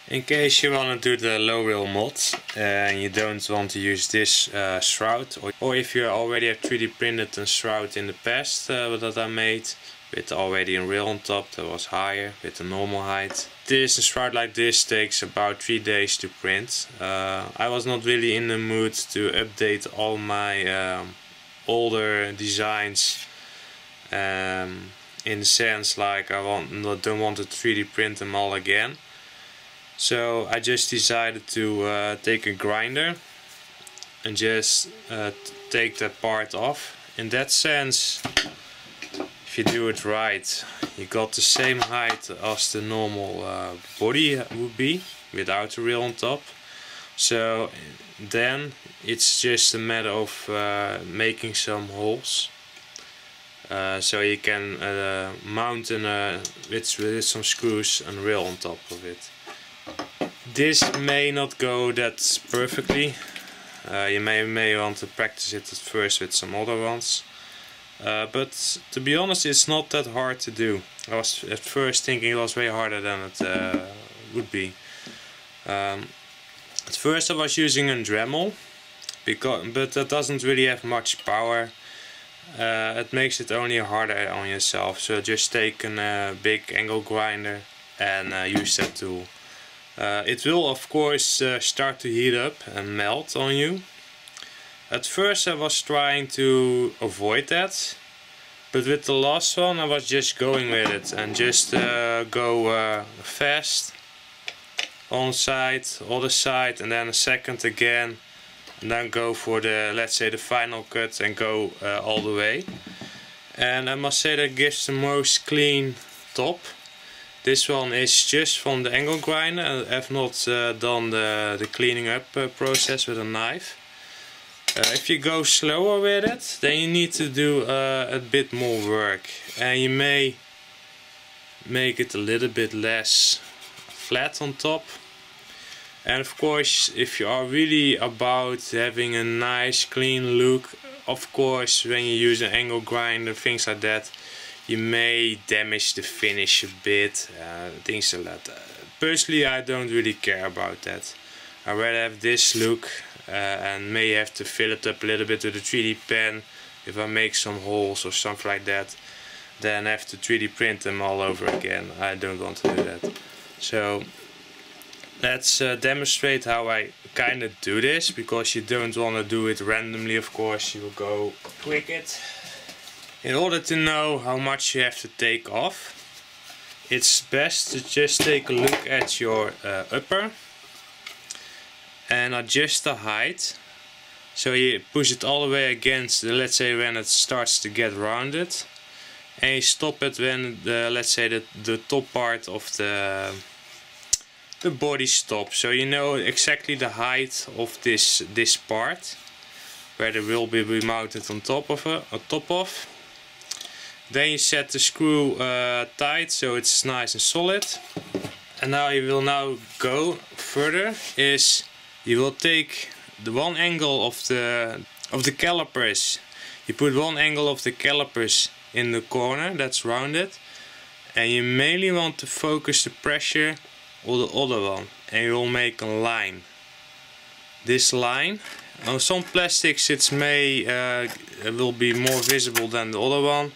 In case you want to do the low rail mod and you don't want to use this shroud, or if you already have 3D printed a shroud in the past that I made with already a rail on top that was higher with the normal height. A shroud like this takes about 3 days to print. I was not really in the mood to update all my older designs in the sense like I don't want to 3D print them all again. So I just decided to take a grinder and just take that part off. In that sense, if you do it right, you got the same height as the normal body would be without the rail on top. So then it's just a matter of making some holes. So you can mount with some screws and rail on top of it. This may not go that perfectly. You may want to practice it at first with some other ones. But to be honest, it's not that hard to do. I was at first thinking it was way harder than it would be. At first I was using a Dremel, but that doesn't really have much power. It makes it only harder on yourself. So just take a big angle grinder and use that tool. It will of course start to heat up and melt on you. At first I was trying to avoid that, but with the last one I was just going with it and just go fast on side, other side, and then a second again, and then go for the, let's say, the final cut and go all the way. And I must say that gives the most clean top. This one is just from the angle grinder. I have not done the cleaning up process with a knife. If you go slower with it, then you need to do a bit more work. And you may make it a little bit less flat on top. And of course, if you are really about having a nice clean look, of course when you use an angle grinder, things like that, you may damage the finish a bit, things like that. Personally, I don't really care about that. I rather have this look and may have to fill it up a little bit with a 3D pen if I make some holes or something like that, then have to 3D print them all over again. I don't want to do that. So let's demonstrate how I kind of do this, because you don't want to do it randomly, of course. You will go quick it. In order to know how much you have to take off, it's best to just take a look at your upper and adjust the height. So you push it all the way against, let's say, when it starts to get rounded, and you stop it when let's say the top part of the body stops. So you know exactly the height of this part where the wheel will be mounted on top of. Then you set the screw tight so it's nice and solid. And now you will go further. Is you will take the one angle of the calipers. You put one angle of the calipers in the corner that's rounded, and you mainly want to focus the pressure on the other one, and you will make a line. This line on some plastics it will be more visible than the other one.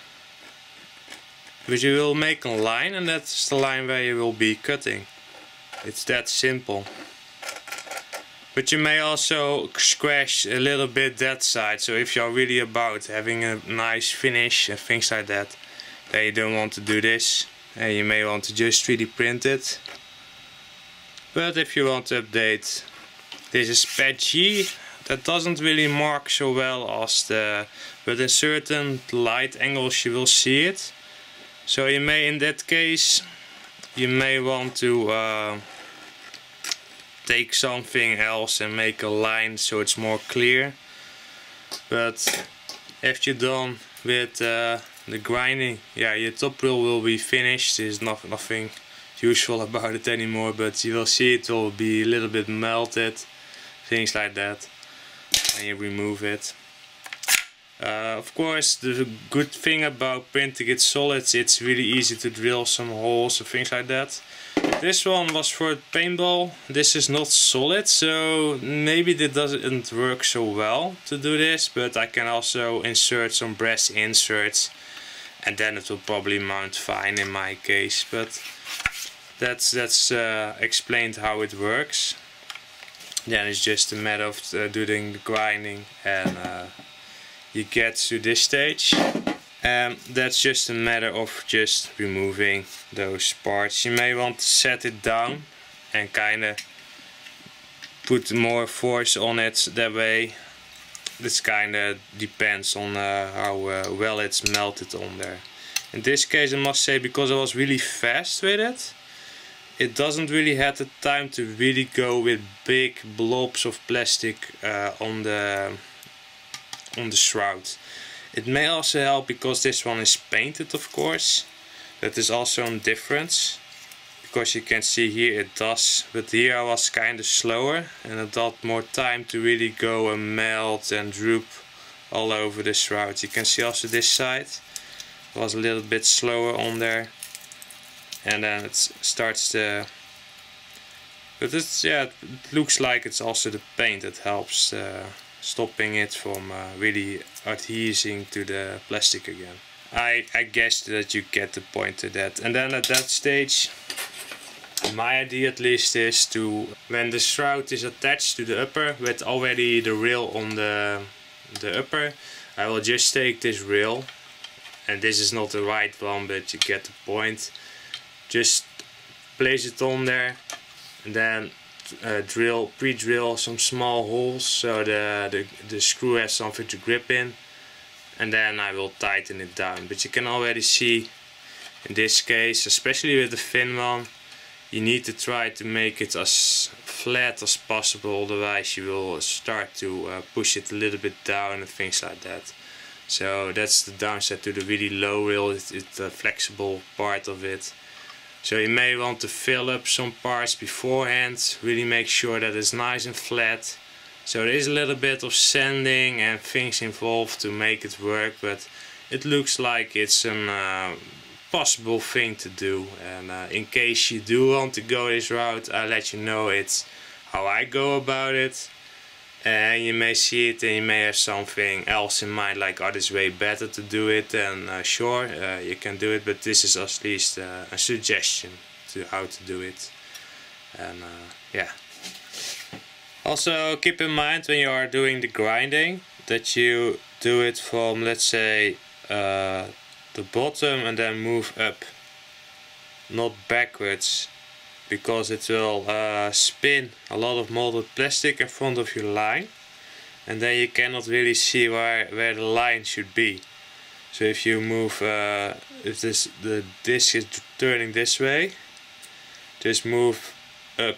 But you will make a line, and that's the line where you will be cutting. It's that simple. But you may also scratch a little bit that side, so if you're really about having a nice finish and things like that, then you don't want to do this, and you may want to just 3D print it. But if you want to update, this is patchy. That doesn't really mark so well as but in certain light angles you will see it. So you may, in that case, you may want to take something else and make a line so it's more clear. But if you're done with the grinding, yeah, your top rail will be finished. There's nothing useful about it anymore, but you will see it will be a little bit melted, things like that, and you remove it. Of course, the good thing about printing it solid, it's really easy to drill some holes and things like that. This one was for paintball. This is not solid, so maybe it doesn't work so well to do this, but I can also insert some brass inserts and then it will probably mount fine in my case, but that's explained how it works. Then it's just a matter of doing the grinding and you get to this stage. That's just a matter of just removing those parts. You may want to set it down and kinda put more force on it, that way. This kinda depends on how well it's melted on there. In this case I must say, because I was really fast with it, it doesn't really have the time to really go with big blobs of plastic on the shroud. It may also help because this one is painted, of course. That is also a difference, because you can see here it does, but here I was kind of slower and it got more time to really go and melt and droop all over the shroud. You can see also this side was a little bit slower on there, and then it starts to, but it's, yeah, it looks like it's also the paint that helps stopping it from really adhering to the plastic again. I guess that you get the point to that. And then at that stage, my idea at least is to, when the shroud is attached to the upper with already the rail on the upper, I will just take this rail, and this is not the right one, but you get the point. Just place it on there and then pre-drill some small holes so the screw has something to grip in, and then I will tighten it down. But you can already see in this case, especially with the thin one, you need to try to make it as flat as possible, otherwise you will start to push it a little bit down and things like that. So that's the downside to the really low rail, it's the flexible part of it. So you may want to fill up some parts beforehand, really make sure that it's nice and flat. So there is a little bit of sanding and things involved to make it work, but it looks like it's a possible thing to do. And in case you do want to go this route, I'll let you know it's how I go about it. And you may see it and you may have something else in mind, like, oh, this way better to do it, and sure, you can do it, but this is at least a suggestion to how to do it. And yeah. Also keep in mind when you are doing the grinding that you do it from, let's say, the bottom and then move up, not backwards, because it will spin a lot of molded plastic in front of your line, and then you cannot really see where the line should be. So if you move, if the disc is turning this way, just move up.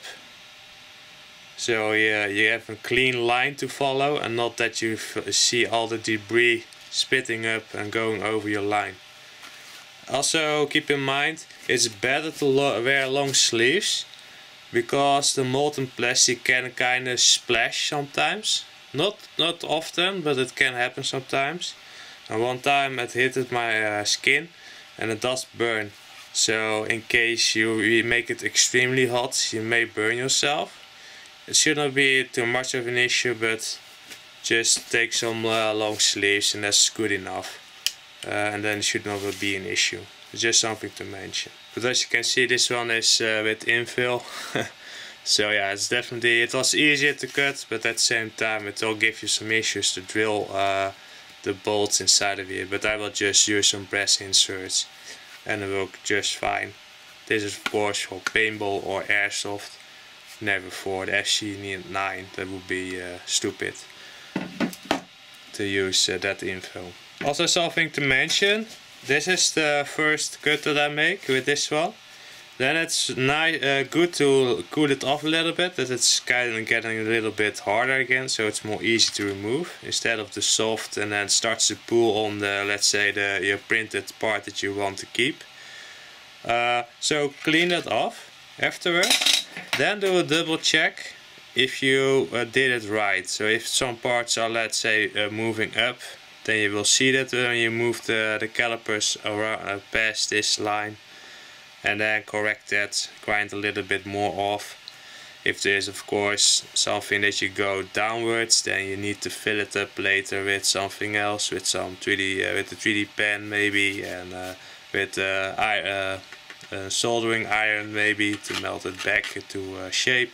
So yeah, you have a clean line to follow, and not that you see all the debris spitting up and going over your line. Also keep in mind, it's better to wear long sleeves, because the molten plastic can kind of splash sometimes. Not often, but it can happen sometimes. And one time it hit my skin and it does burn. So in case you make it extremely hot, you may burn yourself. It should not be too much of an issue, but just take some long sleeves and that's good enough. And then it should not be an issue. It's just something to mention. But as you can see, this one is with infill. So yeah, it's definitely, it was easier to cut, but at the same time it will give you some issues to drill the bolts inside of here. But I will just use some brass inserts and it will work just fine. This is of course for paintball or airsoft, never for the FC9. That would be stupid to use that infill. Also something to mention, this is the first cut that I make with this one. Then it's good to cool it off a little bit, that it's kind of getting a little bit harder again, so it's more easy to remove, instead of the soft and then starts to pull on the, let's say, your printed part that you want to keep. So clean that off afterwards, then do a double check if you did it right. So if some parts are, let's say, moving up, then you will see that when you move the calipers around, past this line. and then correct that, grind a little bit more off. If there's of course something that you go downwards, then you need to fill it up later with something else, with some 3D with the 3D pen maybe, and with soldering iron maybe to melt it back into shape.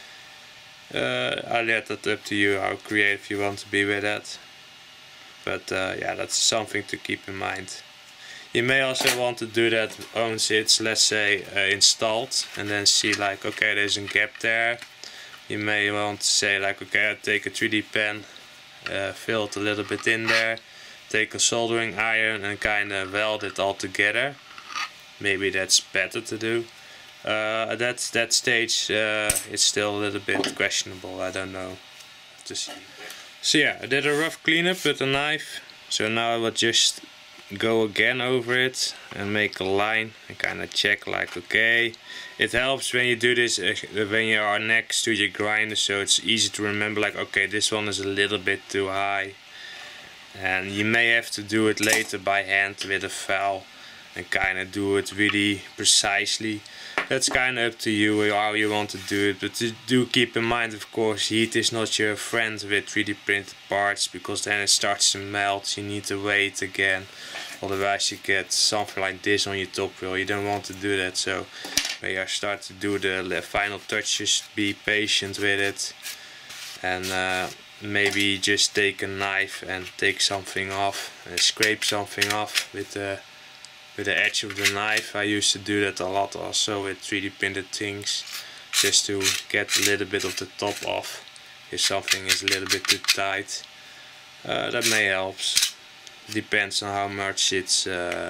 I'll let that up to you how creative you want to be with that. But yeah, that's something to keep in mind. You may also want to do that once it's, let's say, installed, and then see like, okay, there's a gap there. You may want to say like, okay, I'll take a 3D pen, fill it a little bit in there, take a soldering iron and kind of weld it all together. Maybe that's better to do. That stage is still a little bit questionable, I don't know. Have to see. So yeah, I did a rough cleanup with a knife. So now I will just go again over it and make a line and kind of check like, okay. It helps when you do this when you are next to your grinder, so it's easy to remember like, okay, this one is a little bit too high. And you may have to do it later by hand with a file and kind of do it really precisely. That's kind of up to you how you want to do it, but do keep in mind, of course, heat is not your friend with 3D printed parts, because then it starts to melt. You need to wait again, otherwise you get something like this on your top reel. You don't want to do that, so when you start to do the final touches, be patient with it, and maybe just take a knife and take something off and scrape something off with the edge of the knife. I used to do that a lot also with 3D printed things, just to get a little bit of the top off if something is a little bit too tight. That may help. Depends on how much it's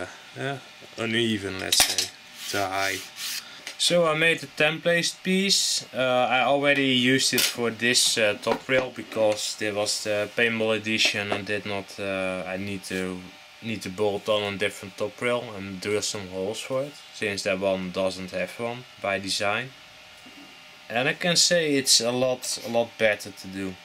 uneven, let's say, too high. So I made a template piece. I already used it for this top rail because there was the paintball edition and did not. I need to bolt on a different top rail and drill some holes for it, since that one doesn't have one by design. And I can say it's a lot better to do.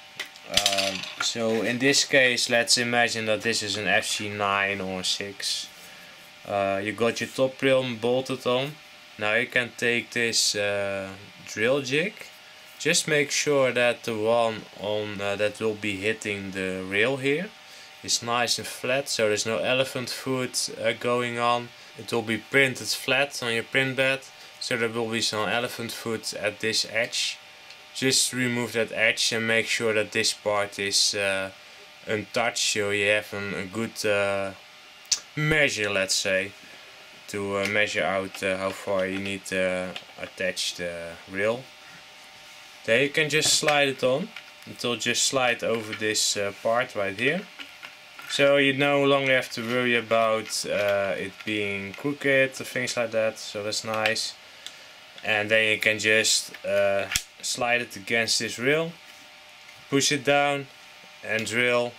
So in this case, let's imagine that this is an FC9 or 6. You got your top rail bolted on. Now you can take this drill jig. Just make sure that the one on that will be hitting the rail here is nice and flat, so there's no elephant foot going on. It will be printed flat on your print bed, so there will be some elephant foot at this edge. Just remove that edge and make sure that this part is untouched, so you have a good measure, let's say, to measure out how far you need to attach the rail. Then you can just slide it on. It will just slide over this part right here. So you no longer have to worry about it being crooked or things like that, so that's nice. And then you can just slide it against this rail, push it down and drill.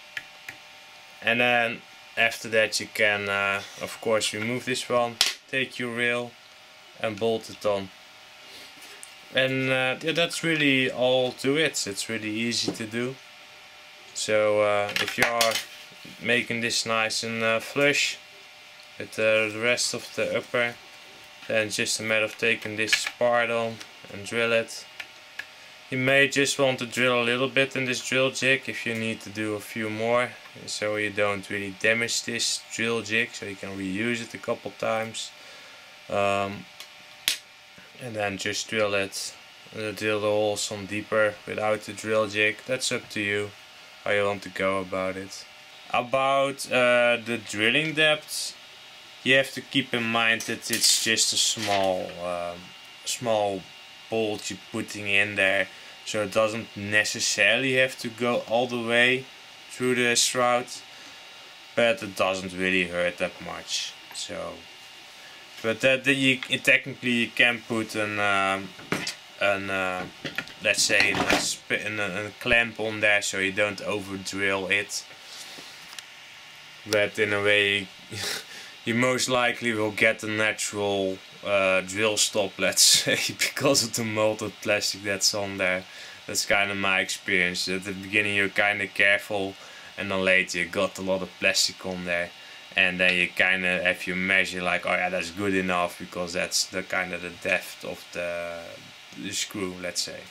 And then after that you can of course remove this one, take your rail and bolt it on. And yeah, that's really all to it. It's really easy to do. So if you are making this nice and flush with the rest of the upper, then it's just a matter of taking this part on and drill it. You may just want to drill a little bit in this drill jig if you need to do a few more, so you don't really damage this drill jig, so you can reuse it a couple times. And then just drill it, drill the hole some deeper without the drill jig. That's up to you how you want to go about it. About the drilling depth, you have to keep in mind that it's just a small bolt you're putting in there, so it doesn't necessarily have to go all the way through the shroud, but it doesn't really hurt that much. So, but technically you can put let's say a clamp on there, so you don't over drill it. But in a way, you most likely will get a natural drill stop, let's say, because of the molded plastic that's on there. That's kind of my experience. At the beginning you're kind of careful, and then later you got a lot of plastic on there, and then you kind of have you measure like, oh yeah, that's good enough, because that's the kind of the depth of the screw, let's say.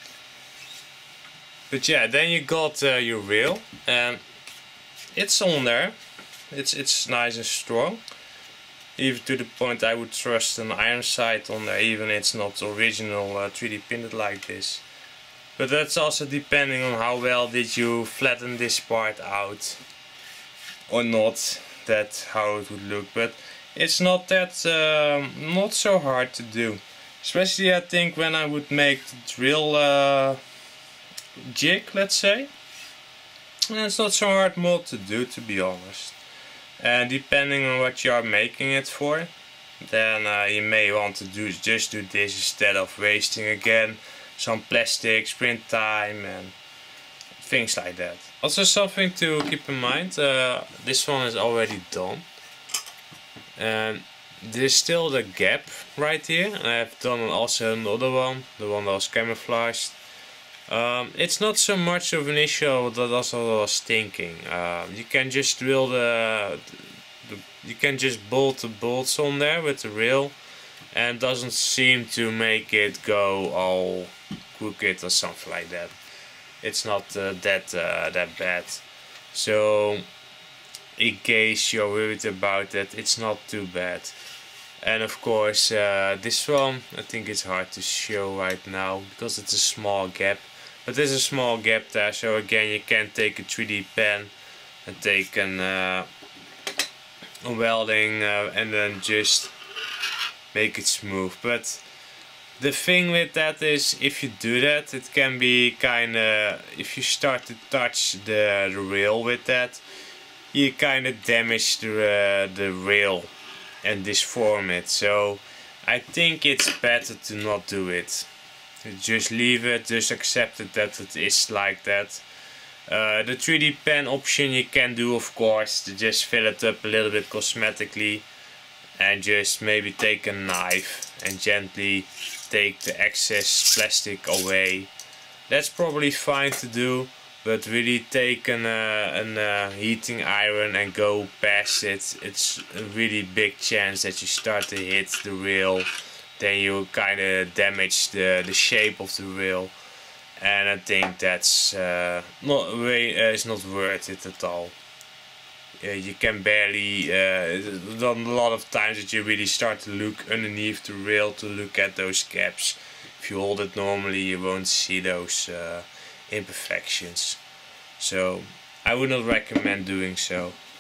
But yeah, then you got your reel, and it's on there. It's nice and strong, even to the point I would trust an iron sight on there, even it's not original 3D printed like this. But that's also depending on how well did you flatten this part out or not, that's how it would look. But it's not that not so hard to do, especially I think when I would make the drill jig, let's say. And it's not so hard mold to do, to be honest. And depending on what you are making it for, then you may want to just do this instead of wasting again some plastics, print time and things like that. Also something to keep in mind, this one is already done. And there's still the gap right here. I have done also another one, the one that was camouflaged. It's not so much of an issue that also I was thinking. You can just drill you can just bolt the bolts on there with the reel, and it doesn't seem to make it go all crooked or something like that. It's not that bad. So in case you're worried about that, it's not too bad. And of course this one, I think it's hard to show right now because it's a small gap. But there's a small gap there, so again you can take a 3D pen and take a welding and then just make it smooth. But the thing with that is, if you do that, it can be kinda, if you start to touch the rail with that, you kinda damage the rail and disform it. So I think it's better to not do it. Just leave it, just accept it that it is like that. The 3D pen option you can do, of course, to just fill it up a little bit cosmetically and just maybe take a knife and gently take the excess plastic away. That's probably fine to do, but really take a heating iron and go past it. It's a really big chance that you start to hit the rail, then you kind of damage the shape of the rail, and I think that's it's not worth it at all. You can barely, done a lot of times that you really start to look underneath the rail to look at those gaps. If you hold it normally, you won't see those imperfections. So I would not recommend doing so.